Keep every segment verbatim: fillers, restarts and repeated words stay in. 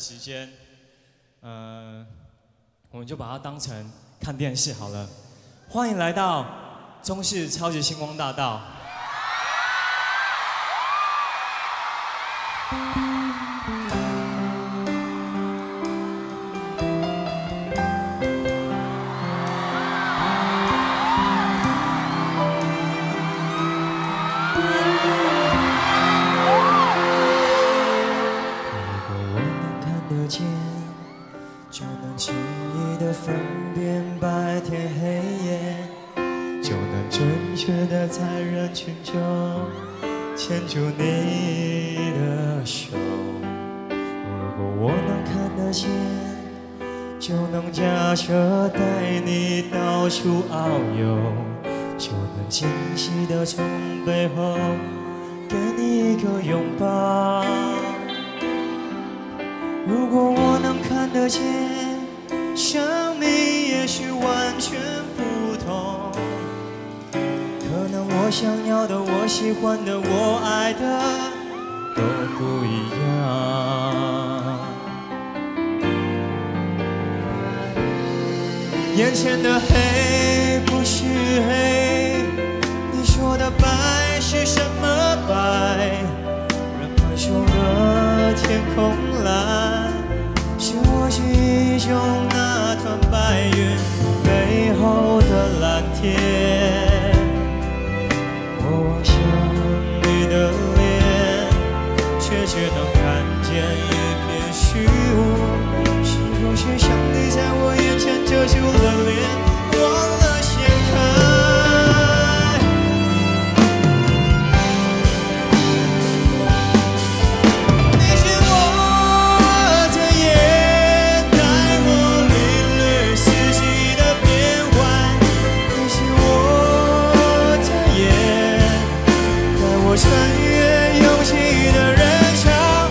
时间，呃，我们就把它当成看电视好了。欢迎来到中视超级星光大道。 就能轻易地分辨白天黑夜，就能准确地在人群中牵住你的手。如果我能看得见，就能驾车带你到处遨游，就能惊喜地从背后给你一个拥抱。如果我能看得见，生命也许完全不同。可能我想要的、我喜欢的、我爱的都不一样。眼前的黑不是黑，你说的白是什么白？人们说了天空蓝，是我记忆中那团白云背后的蓝天。我望向你的脸，却只能看见一片虚无。是不是上帝在我眼前遮住了脸，忘了掀开？穿越拥挤的人潮，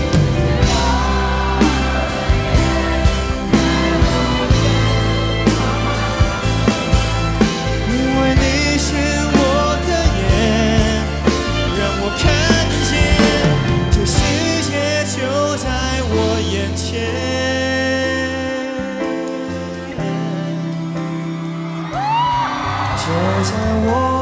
因为你是我的眼，让我看见这世界就在我眼前，就在我